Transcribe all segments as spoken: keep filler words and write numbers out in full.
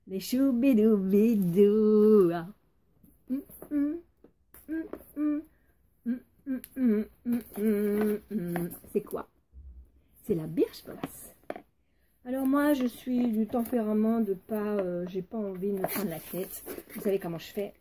Les choubidoubidou. Mm, mm, mm, mm, mm, mm, mm, mm, mm, mm. C'est quoi? C'est la Birchbox. Alors moi, je suis du tempérament de pas... Euh, j'ai pas envie de me prendre la tête. Vous savez comment je fais?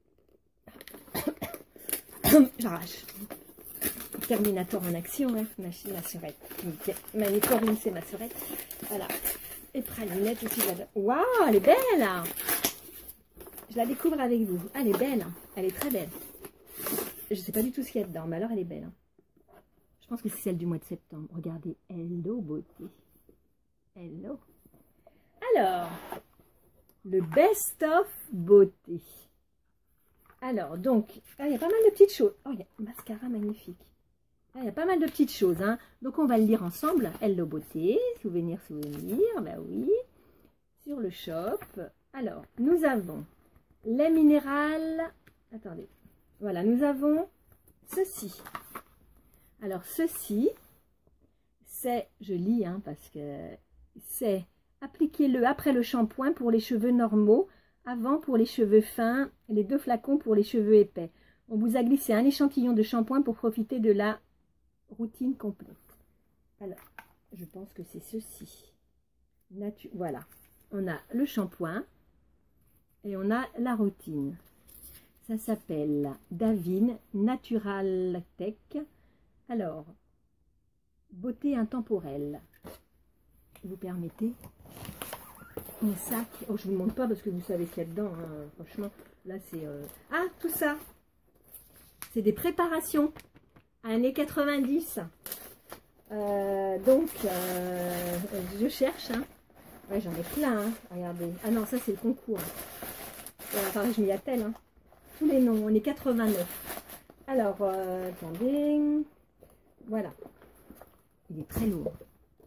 J'arrache. Terminator en action, hein, ma, ma sœurette. Manicorine, c'est ma sœurette. Voilà. Et pralinette aussi, j'adore. Waouh, elle est belle, hein. Je la découvre avec vous. Ah, elle est belle, hein. Elle est très belle. Je sais pas du tout ce qu'il y a dedans, mais alors elle est belle. Hein. Je pense que c'est celle du mois de septembre. Regardez, hello beauté. Hello. Alors, le best of beauté. Alors, donc, ah, il y a pas mal de petites choses. Oh, il y a un mascara magnifique. Ah, il y a pas mal de petites choses. Hein. Donc, on va le lire ensemble. Hello beauté, souvenir, souvenir. Bah oui. Sur le shop. Alors, nous avons lait minéral. Attendez. Voilà, nous avons ceci. Alors, ceci, c'est, je lis, hein, parce que c'est appliquez-le après le shampoing pour les cheveux normaux, avant pour les cheveux fins, les deux flacons pour les cheveux épais. On vous a glissé un échantillon de shampoing pour profiter de la routine complète. Alors, je pense que c'est ceci. Natu voilà, on a le shampoing et on a la routine. Ça s'appelle Davine Natural Tech. Alors, beauté intemporelle. Vous permettez un sac. Oh, je ne vous montre pas parce que vous savez qu'il y a dedans. Hein. Franchement, là c'est... Euh... Ah, tout ça. C'est des préparations. Années quatre-vingt-dix. Euh, donc, euh, je cherche. Hein. Ouais, j'en ai plein. Hein. Regardez. Ah non, ça c'est le concours. Euh, enfin, je m'y attelle. Hein. Tous les noms. On est quatre-vingt-neuf. Alors, euh, attendez. Voilà. Il est très lourd.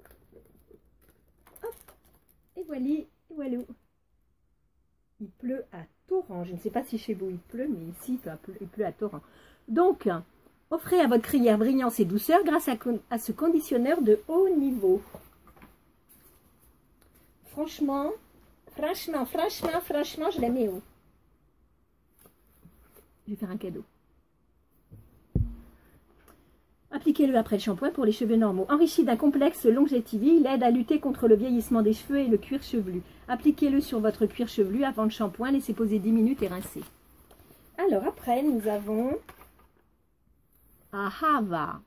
Hop. Et voilà. Et voilà. Il pleut à torrent. Je ne sais pas si chez vous il pleut, mais ici il pleut, il pleut à torrent. Donc, offrez à votre crinière brillance et douceur grâce à, à ce conditionneur de haut niveau. Franchement, franchement, franchement, franchement, je l'aimais haut. Je vais faire un cadeau. Appliquez-le après le shampoing pour les cheveux normaux. Enrichi d'un complexe Longevity, il aide à lutter contre le vieillissement des cheveux et le cuir chevelu. Appliquez-le sur votre cuir chevelu avant le shampoing, laissez poser dix minutes et rincez. Alors après, nous avons Ahava.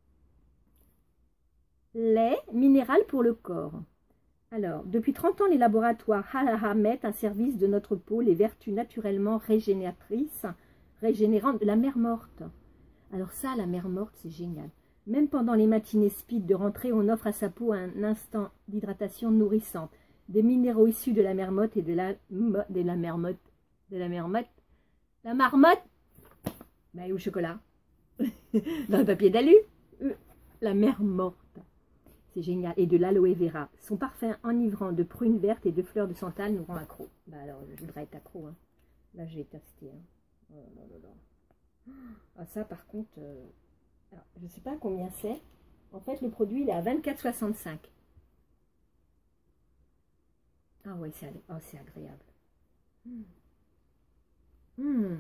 Lait minéral pour le corps. Alors, depuis trente ans, les laboratoires Halaha mettent à service de notre peau les vertus naturellement régénératrices, régénérantes de la mer morte. Alors ça, la mer morte, c'est génial. Même pendant les matinées speed de rentrée, on offre à sa peau un instant d'hydratation nourrissante. Des minéraux issus de la mer morte et de la, de la mer morte. De la mer morte. La marmotte. Bah, ou le chocolat. Dans le papier d'alu. La mer morte. C'est génial. Et de l'aloe vera. Son parfum enivrant de prunes vertes et de fleurs de santal nous rend accro. Bah alors, je voudrais être accro. Hein. Là, j'ai testé. Hein. Oh là là là. Ah, ça par contre, euh, alors, je ne sais pas combien c'est. En fait, le produit il est à vingt-quatre soixante-cinq. Ah ouais, c'est oh, c'est agréable. Mmh. Mmh.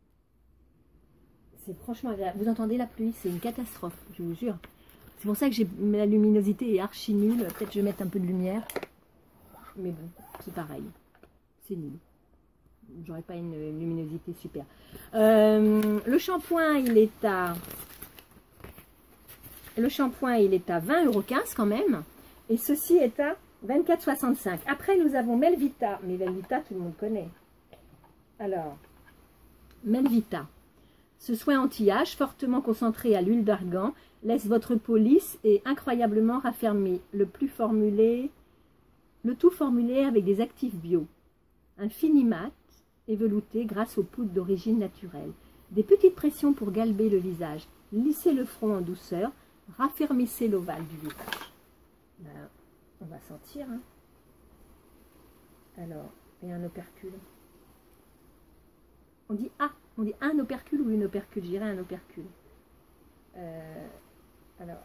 C'est franchement agréable. Vous entendez la pluie, c'est une catastrophe, je vous jure. C'est pour ça que j'ai la luminosité est archi nulle. Peut-être je vais mettre un peu de lumière. Mais bon, c'est pareil. C'est nul. J'aurais pas une luminosité super. Euh, le shampoing, il est à le shampoing, il est à vingt euros quinze quand même. Et ceci est à vingt-quatre soixante-cinq. Après, nous avons Melvita. Mais Melvita, tout le monde connaît. Alors, Melvita. Ce soin anti-âge, fortement concentré à l'huile d'argan, laisse votre peau lisse et incroyablement raffermie. Le plus formulé, le tout formulé avec des actifs bio. Un fini mat et velouté grâce aux poudres d'origine naturelle. Des petites pressions pour galber le visage. Lissez le front en douceur. Raffermissez l'ovale du visage. Ben, on va sentir. Hein. Alors, et un opercule. On dit ah, on dit un opercule ou une opercule. Je dirais un opercule. Euh, alors,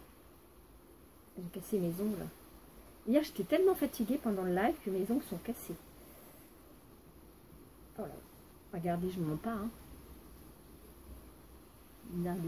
j'ai cassé mes ongles. Hier, j'étais tellement fatiguée pendant le live que mes ongles sont cassés. Oh là, regardez, je ne mens pas. Hein. Regardez.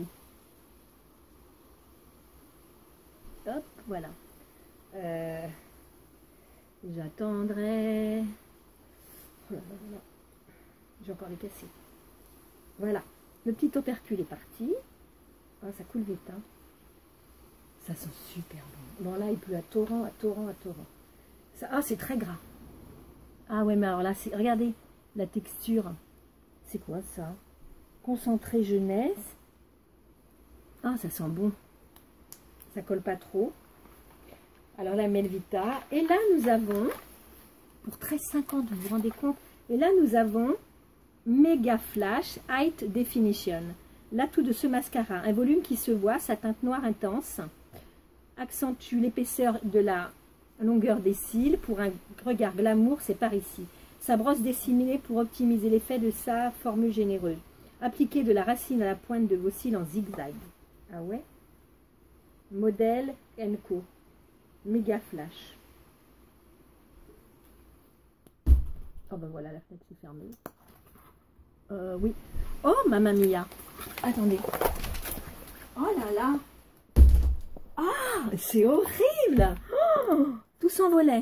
Hop, voilà. Euh, J'attendrai. Oh là là là. J'ai encore les casser. Voilà. Le petit opercule est parti. Oh, ça coule vite. Hein. Ça sent super bon. Bon, là, il pleut à torrent, à torrent, à torrent. Ça, ah, c'est très gras. Ah ouais, mais alors là, regardez la texture. C'est quoi ça? Concentré jeunesse. Ah, ça sent bon. Ça colle pas trop. Alors la Melvita. Et là, nous avons, pour treize cinquante, vous vous rendez compte? Et là, nous avons Mega Flash Height Definition. L'atout de ce mascara, un volume qui se voit, sa teinte noire intense, accentue l'épaisseur de la longueur des cils. Pour un regard glamour, c'est par ici. Sa brosse dessinée pour optimiser l'effet de sa formule généreuse. Appliquez de la racine à la pointe de vos cils en zigzag. Ah ouais? Modèle Enco. Méga Flash. Oh ben voilà, la fenêtre s'est fermée. Euh, oui. Oh, mamma mia. Attendez. Oh là là. Ah, c'est horrible. Oh, tout s'envolait.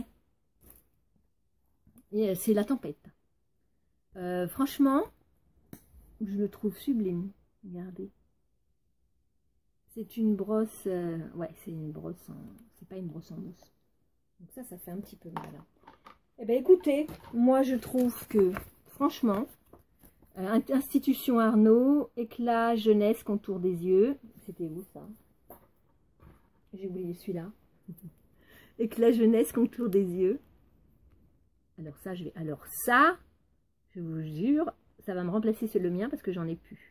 C'est la tempête. Euh, franchement, je le trouve sublime. Regardez. C'est une brosse. Euh, ouais, c'est une brosse en. C'est pas une brosse en mousse. Donc ça, ça fait un petit peu mal. Eh bien, écoutez, moi je trouve que, franchement, euh, Institution Arnaud, éclat, jeunesse, contour des yeux. C'était où ça? J'ai oublié celui-là. Éclat, jeunesse, contour des yeux. Alors ça, je vais. Alors ça, je vous jure, ça va me remplacer sur le mien parce que j'en ai plus.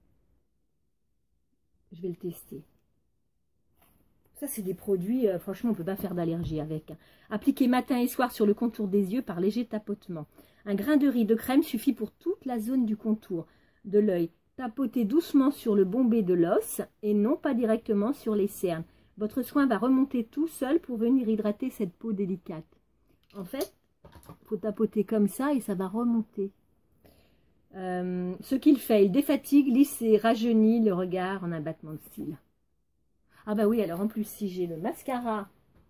Je vais le tester. Ça, c'est des produits, euh, franchement, on ne peut pas faire d'allergie avec. Appliquez matin et soir sur le contour des yeux par léger tapotement. Un grain de riz de crème suffit pour toute la zone du contour de l'œil. Tapotez doucement sur le bombé de l'os et non pas directement sur les cernes. Votre soin va remonter tout seul pour venir hydrater cette peau délicate. En fait, il faut tapoter comme ça et ça va remonter. Euh, ce qu'il fait, il défatigue, lisse et rajeunit le regard en un battement de cils. Ah bah oui, alors en plus, si j'ai le mascara,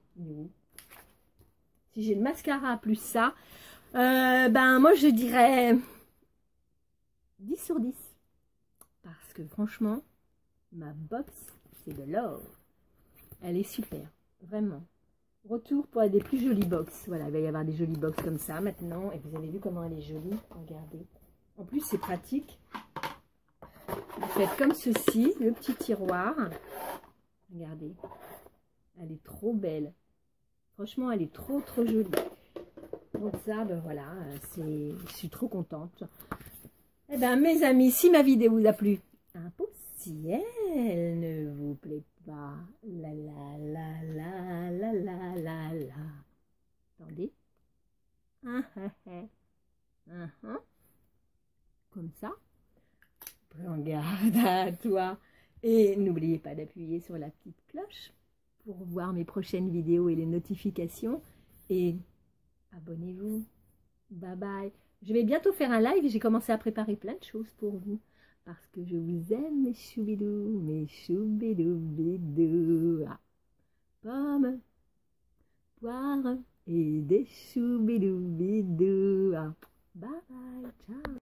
si j'ai le mascara plus ça, euh, ben moi je dirais dix sur dix. Parce que franchement, ma box, c'est de l'or. Elle est super, vraiment. Retour pour des plus jolies box. Voilà, il va y avoir des jolies box comme ça maintenant. Et vous avez vu comment elle est jolie, regardez. En plus, c'est pratique. Vous faites comme ceci, le petit tiroir. Regardez, elle est trop belle. Franchement, elle est trop, trop jolie. Donc ça, ben voilà, c'est, je suis trop contente. Eh bien, mes amis, si ma vidéo vous a plu, un pouce. Si elle ne vous plaît pas, la la la la la la la la. Attendez. Ah, ah, ah. Ah, ah. Comme ça. Prends garde à toi. Et n'oubliez pas d'appuyer sur la petite cloche pour voir mes prochaines vidéos et les notifications. Et abonnez-vous. Bye bye. Je vais bientôt faire un live et j'ai commencé à préparer plein de choses pour vous. Parce que je vous aime, mes choubidous, mes choubidous, bidous. Ah. Pommes, poires et des choubidous, bidous. Ah. Bye bye, ciao.